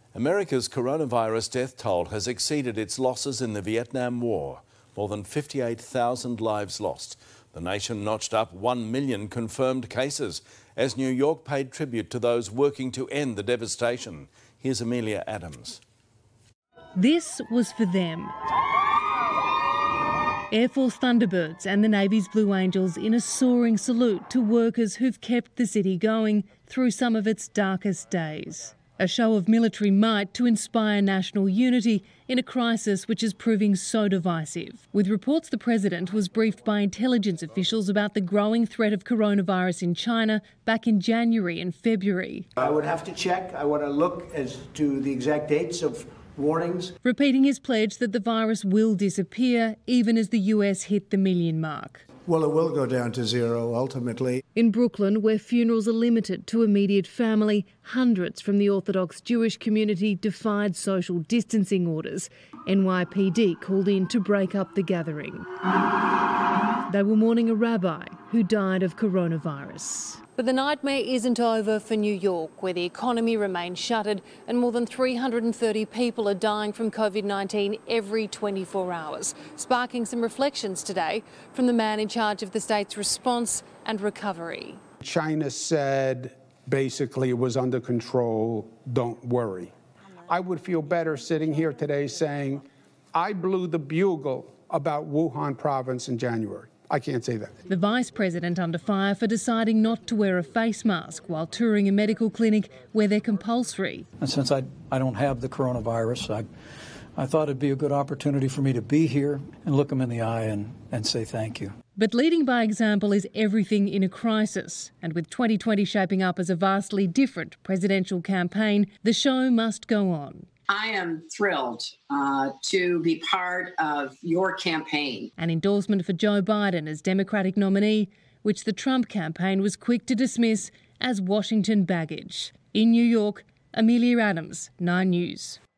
America's coronavirus death toll has exceeded its losses in the Vietnam War. More than 58,000 lives lost. The nation notched up 1 million confirmed cases as New York paid tribute to those working to end the devastation. Here's Amelia Adams. This was for them. Air Force Thunderbirds and the Navy's Blue Angels in a soaring salute to workers who've kept the city going through some of its darkest days. A show of military might to inspire national unity in a crisis which is proving so divisive. With reports the President was briefed by intelligence officials about the growing threat of coronavirus in China back in January and February. I would have to check. I want to look as to the exact dates of warnings. Repeating his pledge that the virus will disappear even as the US hit the million mark. Well, it will go down to zero ultimately. In Brooklyn, where funerals are limited to immediate family, hundreds from the Orthodox Jewish community defied social distancing orders. NYPD called in to break up the gathering. They were mourning a rabbi who died of coronavirus. But the nightmare isn't over for New York, where the economy remains shuttered and more than 330 people are dying from COVID-19 every 24 hours, sparking some reflections today from the man in charge of the state's response and recovery. China said basically it was under control, don't worry. I would feel better sitting here today saying I blew the bugle about Wuhan province in January. I can't say that. The Vice President under fire for deciding not to wear a face mask while touring a medical clinic where they're compulsory. And since I don't have the coronavirus, I thought it'd be a good opportunity for me to be here and look them in the eye and say thank you. But leading by example is everything in a crisis. And with 2020 shaping up as a vastly different presidential campaign, the show must go on. I am thrilled to be part of your campaign. An endorsement for Joe Biden as Democratic nominee, which the Trump campaign was quick to dismiss as Washington baggage. In New York, Amelia Adams, 9 News.